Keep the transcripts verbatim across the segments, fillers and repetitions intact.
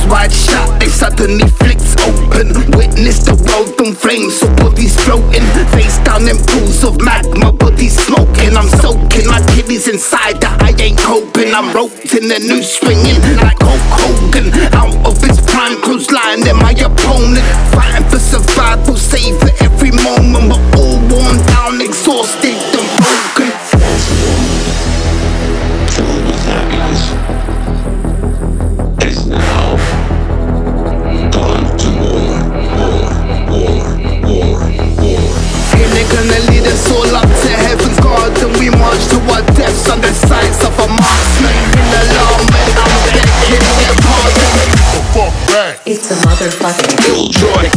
wide shut, they suddenly flicks open. Witness the world on flames, so bodies floating. Face down in pools of magma, bodies smoking. I'm soaking, my kidneys inside that I ain't coping. I'm roped in the noose swinging like Hulk Hogan. Out of his prime, clothesline, then my opponent. Fighting for survival, save for every moment. We're all worn down, exhausted and broken. Is now gone to war, war, war, war, war. And they're gonna lead us all up to heaven's garden. We march to our deaths on the sights of a marksman. In alarm and I'm begging their pardon. The fuck back. It's a motherfucking Killjoy.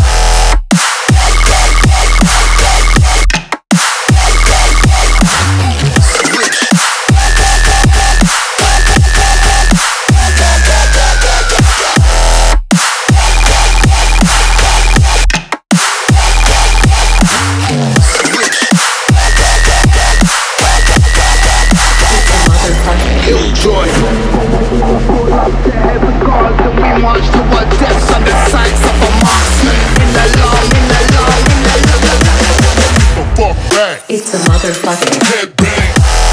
Killjoy. Up to heaven's garden, we march to our deaths on the sights of a marksman. In alarm, in alarm, in alarm. The fuck back. It's a motherfucking Headbang.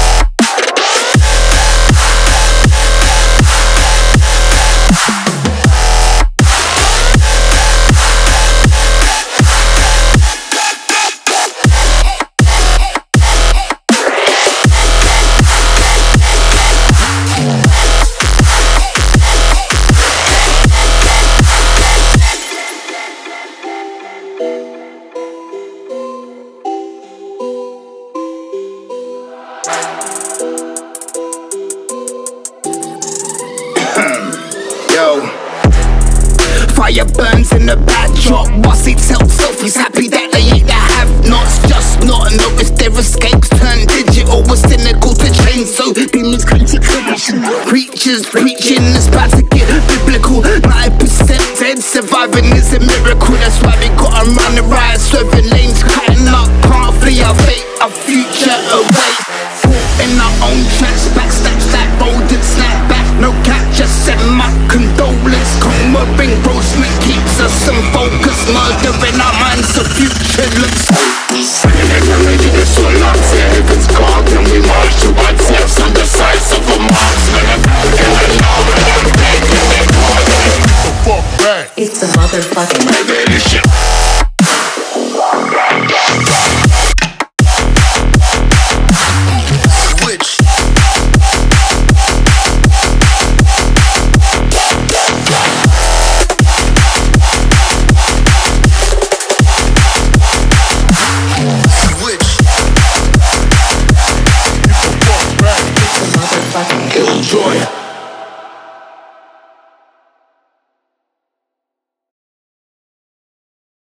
Yo, fire burns in the backdrop. Bossy tells self he's happy that they ain't the have-nots. Just not noticed their escapes turn digital. Was cynical to change, so demons come to creation. Preachers preaching, it's about to get biblical. ninety percent dead, surviving is a miracle. That's why we gotta run the riot, swerving lanes, cutting up. Can't flee our fate, our future away. In our own tracks, backstab, stack, bold and snap back. No cap, just send my condolence. Coma ring roastment keeps us in focus. Murder in our minds, the future looks hopeless. Ready to soul up to heaven's garden. We march to our deaths on the sides of a marksman. In alarm and I'm begging their pardon. The fuck back. It's a motherfucking Revelation. Killjoy.